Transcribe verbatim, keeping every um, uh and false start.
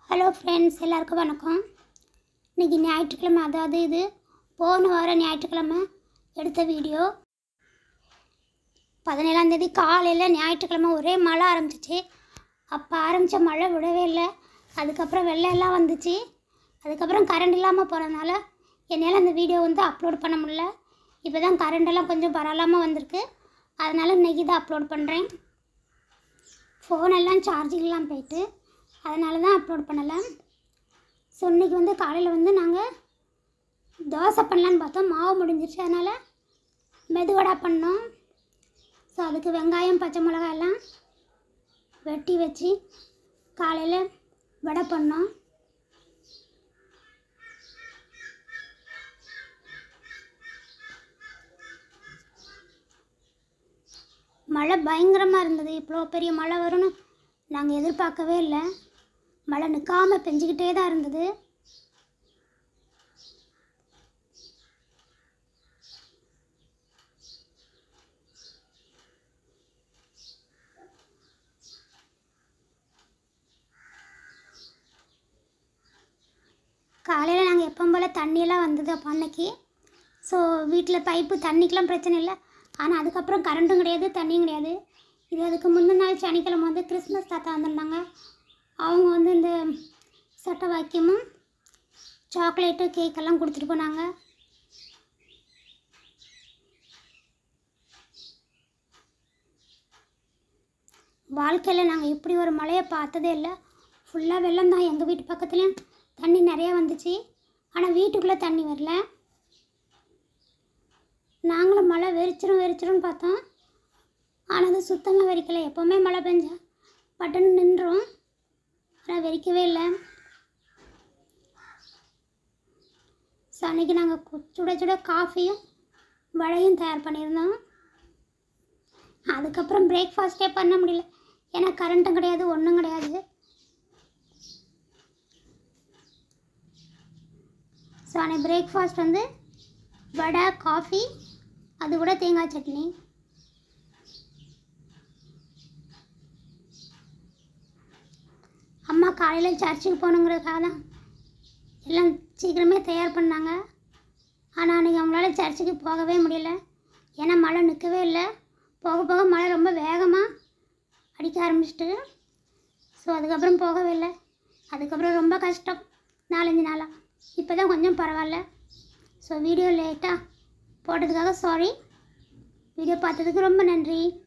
Hello friends, எல்லாருக்கும் வணக்கம். இன்றைக்கி ஞாயிற்றுக்கிழமை, அதாவது இது போன வாரம் ஞாயிற்றுக்கிழமை எடுத்த வீடியோ. பதினேழாந்தேதி காலையில் ஞாயிற்றுக்கிழமை ஒரே மழை ஆரம்பிச்சிச்சு. அப்போ ஆரம்பித்த மழை விடவே இல்லை. அதுக்கப்புறம் வெள்ளம் எல்லாம் வந்துச்சு. அதுக்கப்புறம் கரண்ட் இல்லாமல் போகிறதுனால என்னால் அந்த வீடியோ வந்து அப்லோட் பண்ண முடியல. இப்போ தான் கரண்டெல்லாம் கொஞ்சம் பரவாயில்லாமல் வந்திருக்கு. அதனால் இன்றைக்கி தான் அப்லோட் பண்ணுறேன். ஃபோனெல்லாம் சார்ஜிங்லாம் போயிட்டு அதனால தான் அப்லோட் பண்ணலை. ஸோ இன்றைக்கி வந்து காலையில் வந்து நாங்கள் தோசை பண்ணலான்னு பார்த்தோம். மாவு முடிஞ்சிருச்சு, அதனால் மெதுவடை பண்ணோம். ஸோ அதுக்கு வெங்காயம் பச்சை மிளகாய் எல்லாம் வெட்டி வச்சு காலையில் வடை பண்ணோம். மழை பயங்கரமாக இருந்தது. இவ்வளோ பெரிய மழை வரும்னு நாங்கள் எதிர்பார்க்கவே இல்லை. மழை நிற்காமல் பெஞ்சிக்கிட்டே தான் இருந்தது. காலையில் நாங்கள் எப்போ போல் தண்ணியெல்லாம் வந்தது அப்போ அன்னைக்கு. ஸோ வீட்டில் பைப்பு தண்ணிக்கெலாம் பிரச்சனை இல்லை. ஆனால் அதுக்கப்புறம் கரண்ட்டும் கிடையாது, தண்ணியும் கிடையாது. இது அதுக்கு முந்தின நாள் சனிக்கிழமை வந்து கிறிஸ்மஸ் தாத்தா வந்திருந்தாங்க. அவங்க வந்து இந்த சட்டை வாக்கியமும் சாக்லேட்டு கேக்கெல்லாம் கொடுத்துட்டு போனாங்க. வாழ்க்கையில் நாங்கள் இப்படி ஒரு மழையை பார்த்ததே இல்லை. ஃபுல்லாக வெள்ளம் தான். எங்கள் வீட்டு பக்கத்துலேயும் தண்ணி நிறையா வந்துச்சு. ஆனால் வீட்டுக்குள்ளே தண்ணி வரல. நாங்களும் மழை வெறிச்சிரும் வெறிச்சிரும்னு பார்த்தோம். ஆனால் அது சுத்தமாக வெறிக்கலை. எப்போவுமே மழை பெஞ்சா பட்டுன்னு நின்றோம். ஆனால் வெறிக்கவே இல்லை. ஸோ அன்றைக்கி நாங்கள் சுட சுட காஃபியும் வடையும் தயார் பண்ணியிருந்தோம். அதுக்கப்புறம் பிரேக்ஃபாஸ்ட்டே பண்ண முடியல. ஏன்னா கரண்ட்டும் கிடையாது, ஒன்றும் கிடையாது. ஸோ அன்றைக்கி பிரேக்ஃபாஸ்ட் வந்து வடை, காஃபி, அது கூட தேங்காய் சட்னி. அம்மா காலையில் சர்ச்சுக்கு போகணுங்கிறதுக்காக தான் எல்லாம் சீக்கிரமே தயார் பண்ணாங்க. ஆனால் அன்றைக்கி அவங்களால சர்ச்சுக்கு போகவே முடியல. ஏன்னா மழை நிற்கவே இல்லை. போக போக மழை ரொம்ப வேகமாக அடிக்க ஆரம்பிச்சிட்டு. ஸோ அதுக்கப்புறம் போகவே இல்லை. அதுக்கப்புறம் ரொம்ப கஷ்டம் நாலஞ்சு நாளாக. இப்போ தான் கொஞ்சம் பரவாயில்ல. ஸோ வீடியோ லேட்டாக போட்டதுக்காக சாரி. வீடியோ பார்த்ததுக்கு ரொம்ப நன்றி.